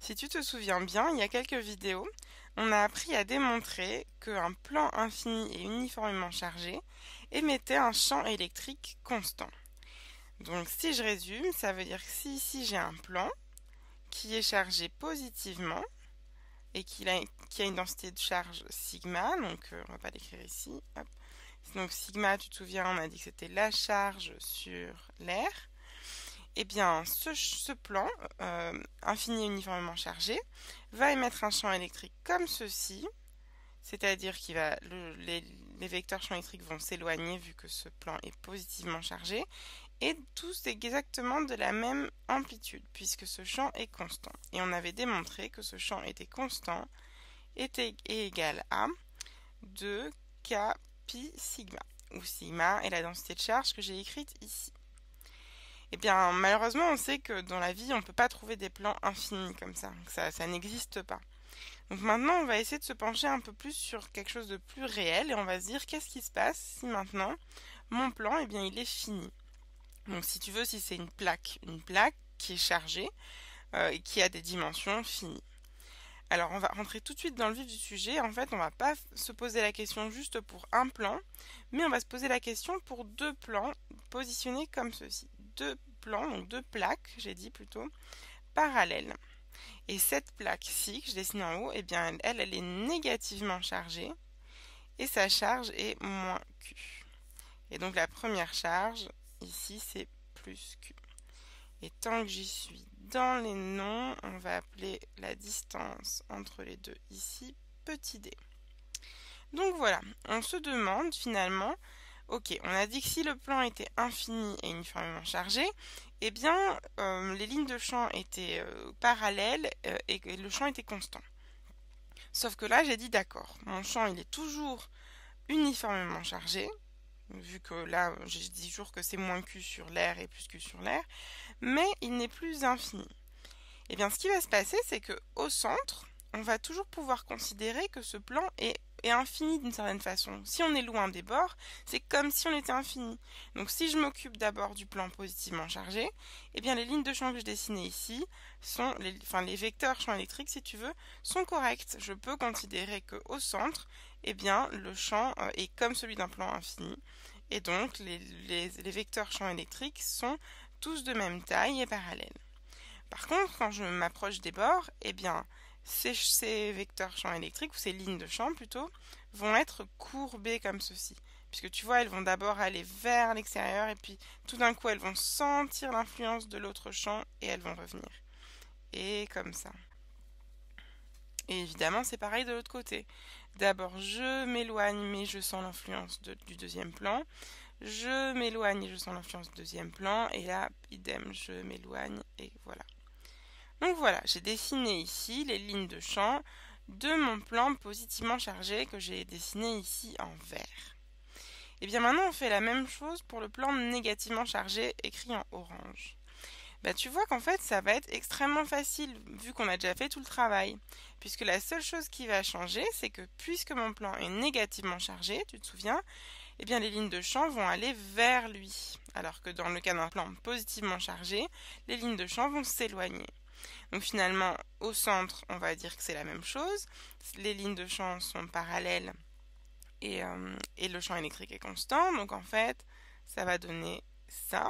Si tu te souviens bien, il y a quelques vidéos, on a appris à démontrer qu'un plan infini et uniformément chargé émettait un champ électrique constant. Donc si je résume, ça veut dire que si ici j'ai un plan qui est chargé positivement et qui a une densité de charge sigma, donc on va pas l'écrire ici, hop. Donc sigma, tu te souviens, on a dit que c'était la charge sur l'air. Eh bien, ce plan, infini et uniformément chargé, va émettre un champ électrique comme ceci, c'est-à-dire que les vecteurs champs électriques vont s'éloigner vu que ce plan est positivement chargé, et tous exactement de la même amplitude, puisque ce champ est constant. Et on avait démontré que ce champ était constant, est égal à 2k pi sigma, où sigma est la densité de charge que j'ai écrite ici. Eh bien, malheureusement, on sait que dans la vie, on ne peut pas trouver des plans infinis comme ça. Ça n'existe pas. Donc maintenant, on va essayer de se pencher un peu plus sur quelque chose de plus réel et on va se dire qu'est-ce qui se passe si maintenant, mon plan, eh bien, il est fini. Donc si tu veux, si c'est une plaque qui est chargée et qui a des dimensions finies. Alors, on va rentrer tout de suite dans le vif du sujet. En fait, on va pas se poser la question juste pour un plan, mais on va se poser la question pour deux plans positionnés comme ceci. Deux plans, donc deux plaques, j'ai dit plutôt, parallèles. Et cette plaque-ci, que je dessine en haut, eh bien, elle est négativement chargée, et sa charge est moins Q. Et donc, la première charge, ici, c'est plus Q. Et tant que j'y suis dans les noms, on va appeler la distance entre les deux ici petit d. Donc voilà, on se demande finalement, ok, on a dit que si le plan était infini et uniformément chargé, eh bien les lignes de champ étaient parallèles et le champ était constant. Sauf que là j'ai dit d'accord, mon champ il est toujours uniformément chargé, vu que là j'ai dit toujours que c'est moins Q sur l'air et plus Q sur l'air, mais il n'est plus infini. Et bien ce qui va se passer, c'est que au centre, on va toujours pouvoir considérer que ce plan est infini d'une certaine façon. Si on est loin des bords, c'est comme si on était infini. Donc si je m'occupe d'abord du plan positivement chargé, eh bien les lignes de champ que je dessinais ici sont, les vecteurs champ électrique si tu veux, sont corrects. Je peux considérer qu'au centre, eh bien le champ est comme celui d'un plan infini. Et donc les vecteurs champ électrique sont tous de même taille et parallèles. Par contre, quand je m'approche des bords, eh bien, ces vecteurs champ électrique, ou ces lignes de champ plutôt, vont être courbées comme ceci. Puisque tu vois, elles vont d'abord aller vers l'extérieur et puis tout d'un coup, elles vont sentir l'influence de l'autre champ et elles vont revenir. Et comme ça. Et évidemment, c'est pareil de l'autre côté. D'abord, je m'éloigne, mais je sens l'influence du deuxième plan. Je m'éloigne et je sens l'influence du deuxième plan. Et là, idem, je m'éloigne et voilà. Donc voilà, j'ai dessiné ici les lignes de champ de mon plan positivement chargé que j'ai dessiné ici en vert. Et bien maintenant on fait la même chose pour le plan négativement chargé écrit en orange. Bah, tu vois qu'en fait ça va être extrêmement facile vu qu'on a déjà fait tout le travail. Puisque la seule chose qui va changer, c'est que puisque mon plan est négativement chargé, tu te souviens, eh bien les lignes de champ vont aller vers lui. Alors que dans le cas d'un plan positivement chargé, les lignes de champ vont s'éloigner. Donc finalement, au centre, on va dire que c'est la même chose. Les lignes de champ sont parallèles et le champ électrique est constant. Donc en fait, ça va donner ça.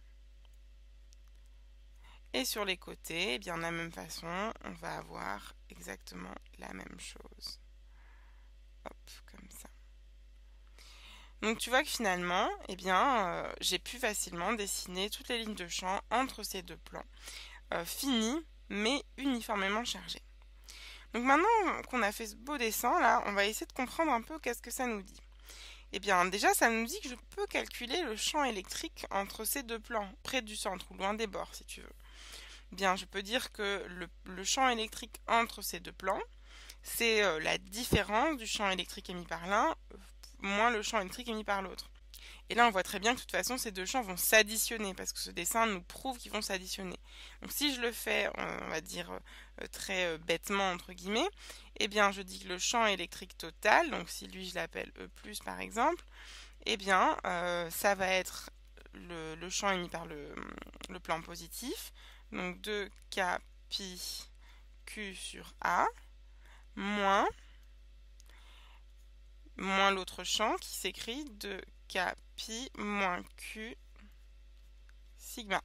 Et sur les côtés, eh bien de la même façon, on va avoir exactement la même chose. Hop, comme ça. Donc tu vois que finalement, eh bien, j'ai pu facilement dessiner toutes les lignes de champ entre ces deux plans, finis mais uniformément chargés. Donc maintenant qu'on a fait ce beau dessin là, on va essayer de comprendre un peu qu'est-ce que ça nous dit. Eh bien déjà ça nous dit que je peux calculer le champ électrique entre ces deux plans, près du centre ou loin des bords si tu veux. Bien, je peux dire que le champ électrique entre ces deux plans, c'est la différence du champ électrique émis par l'un moins le champ électrique émis par l'autre. Et là, on voit très bien que de toute façon, ces deux champs vont s'additionner, parce que ce dessin nous prouve qu'ils vont s'additionner. Donc si je le fais, on va dire très bêtement, entre guillemets, eh bien, je dis que le champ électrique total, donc si lui, je l'appelle E+, par exemple, eh bien, ça va être le champ émis par le plan positif, donc 2K pi Q sur A, moins l'autre champ qui s'écrit 2K pi moins Q sigma.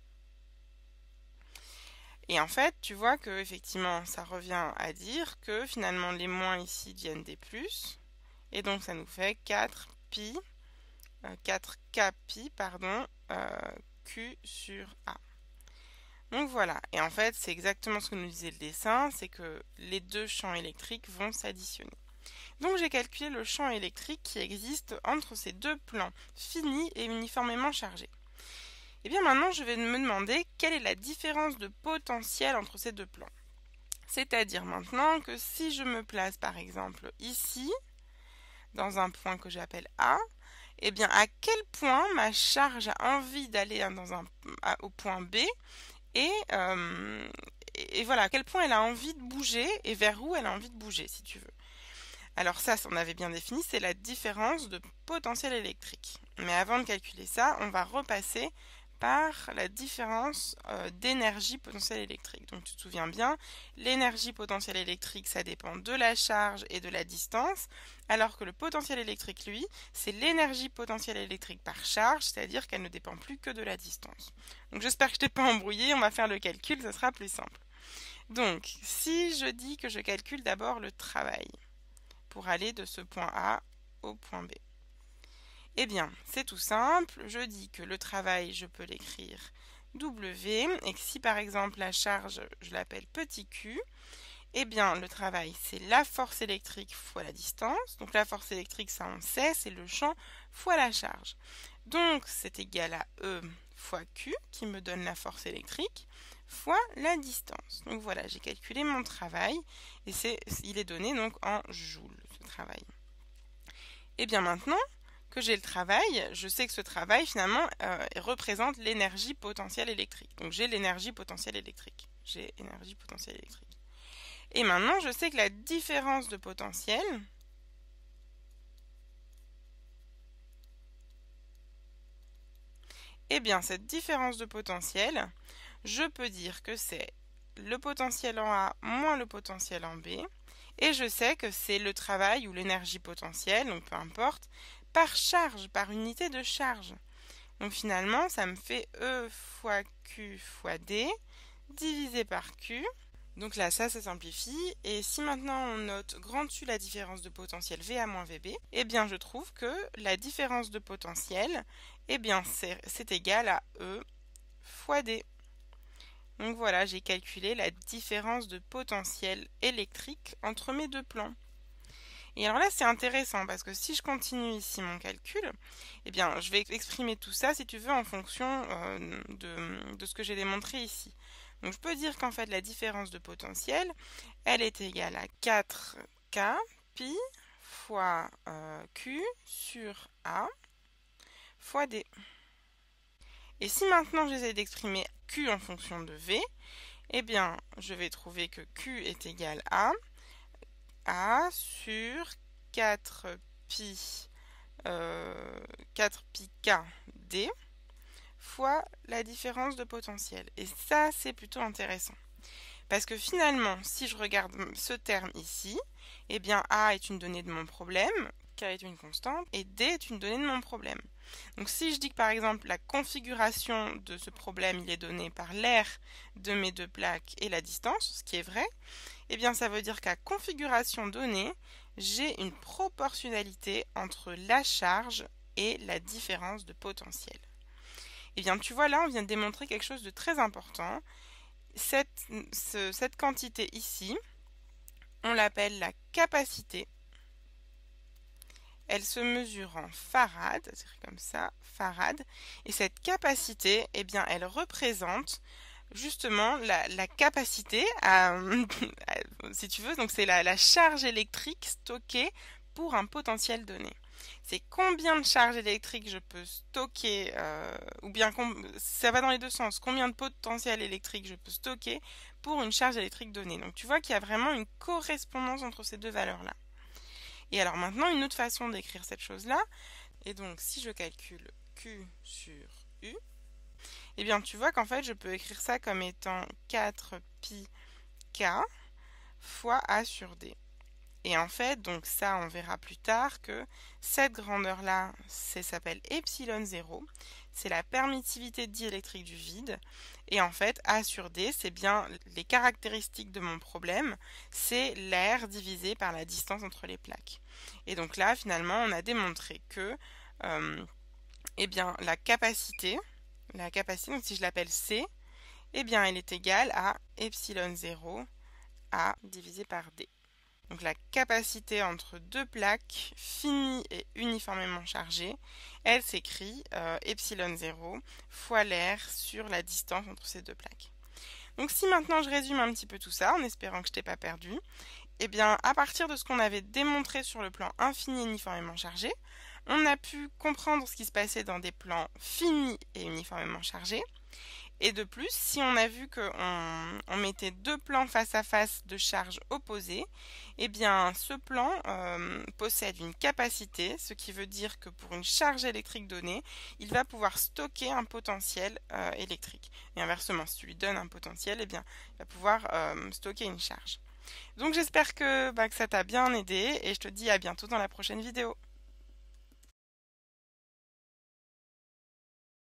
Et en fait, tu vois que effectivement, ça revient à dire que finalement les moins ici deviennent des plus. Et donc ça nous fait 4 pi, 4K pi, pardon, Q sur A. Donc voilà, et en fait c'est exactement ce que nous disait le dessin, c'est que les deux champs électriques vont s'additionner. Donc j'ai calculé le champ électrique qui existe entre ces deux plans finis et uniformément chargés. Et bien maintenant je vais me demander quelle est la différence de potentiel entre ces deux plans. C'est-à-dire maintenant que si je me place par exemple ici, dans un point que j'appelle A, et bien à quel point ma charge a envie d'aller au point B et voilà, à quel point elle a envie de bouger et vers où elle a envie de bouger, si tu veux. Alors ça, on avait bien défini, c'est la différence de potentiel électrique. Mais avant de calculer ça, on va repasser par la différence d'énergie potentielle électrique. Donc tu te souviens bien, l'énergie potentielle électrique, ça dépend de la charge et de la distance, alors que le potentiel électrique, lui, c'est l'énergie potentielle électrique par charge, c'est-à-dire qu'elle ne dépend plus que de la distance. Donc j'espère que je t'ai pas embrouillé, on va faire le calcul, ça sera plus simple. Donc, si je dis que je calcule d'abord le travail pour aller de ce point A au point B. Eh bien, c'est tout simple, je dis que le travail, je peux l'écrire W, et que si par exemple la charge, je l'appelle petit q, eh bien le travail, c'est la force électrique fois la distance. Donc la force électrique, ça on sait, c'est le champ fois la charge. Donc c'est égal à E fois Q, qui me donne la force électrique, fois la distance. Donc voilà, j'ai calculé mon travail, et il est donné donc en joules, ce travail. Et bien maintenant que j'ai le travail, je sais que ce travail finalement représente l'énergie potentielle électrique. Donc j'ai l'énergie potentielle électrique. Et maintenant, je sais que la différence de potentiel, eh bien cette différence de potentiel, je peux dire que c'est le potentiel en A moins le potentiel en B, et je sais que c'est le travail ou l'énergie potentielle, donc peu importe, par charge, par unité de charge. Donc finalement, ça me fait E fois Q fois D divisé par Q. Donc là, ça simplifie. Et si maintenant on note grand dessus la différence de potentiel VA moins VB, eh bien je trouve que la différence de potentiel, eh bien c'est égal à E fois D. Donc voilà, j'ai calculé la différence de potentiel électrique entre mes deux plans. Et alors là, c'est intéressant parce que si je continue ici mon calcul, eh bien, je vais exprimer tout ça, si tu veux, en fonction de ce que j'ai démontré ici. Donc, je peux dire qu'en fait, la différence de potentiel, elle est égale à 4K pi fois Q sur A fois D. Et si maintenant j'essaie d'exprimer Q en fonction de V, eh bien, je vais trouver que Q est égal à A sur 4 pi K D fois la différence de potentiel. Et ça, c'est plutôt intéressant. Parce que finalement, si je regarde ce terme ici, eh bien A est une donnée de mon problème, K est une constante, et D est une donnée de mon problème. Donc si je dis que par exemple la configuration de ce problème il est donné par l'aire de mes deux plaques et la distance, ce qui est vrai, eh bien ça veut dire qu'à configuration donnée, j'ai une proportionnalité entre la charge et la différence de potentiel. Eh bien tu vois là, on vient de démontrer quelque chose de très important. Cette quantité ici, on l'appelle la capacité. Elle se mesure en farad, c'est comme ça, farad. Et cette capacité, eh bien, elle représente justement la capacité si tu veux, donc c'est la charge électrique stockée pour un potentiel donné. C'est combien de charge électrique je peux stocker, ou bien ça va dans les deux sens, combien de potentiel électrique je peux stocker pour une charge électrique donnée. Donc tu vois qu'il y a vraiment une correspondance entre ces deux valeurs-là. Et alors maintenant, une autre façon d'écrire cette chose-là, et donc si je calcule Q sur U, eh bien tu vois qu'en fait je peux écrire ça comme étant 4 pi K fois A sur D. Et en fait, donc ça, on verra plus tard que cette grandeur-là, ça s'appelle epsilon 0. C'est la permittivité diélectrique du vide. Et en fait, A sur D, c'est bien les caractéristiques de mon problème. C'est l'air divisé par la distance entre les plaques. Et donc là, finalement, on a démontré que eh bien, la capacité, donc si je l'appelle C, eh bien, elle est égale à epsilon 0 A divisé par D. Donc la capacité entre deux plaques finies et uniformément chargées, elle s'écrit epsilon 0 fois l'air sur la distance entre ces deux plaques. Donc si maintenant je résume un petit peu tout ça, en espérant que je t'ai pas perdu, eh bien à partir de ce qu'on avait démontré sur le plan infini uniformément chargé, on a pu comprendre ce qui se passait dans des plans finis et uniformément chargés. Et de plus, si on a vu qu'on mettait deux plans face à face de charges opposées, eh bien ce plan possède une capacité, ce qui veut dire que pour une charge électrique donnée, il va pouvoir stocker un potentiel électrique. Et inversement, si tu lui donnes un potentiel, eh bien il va pouvoir stocker une charge. Donc j'espère que ça t'a bien aidé et je te dis à bientôt dans la prochaine vidéo.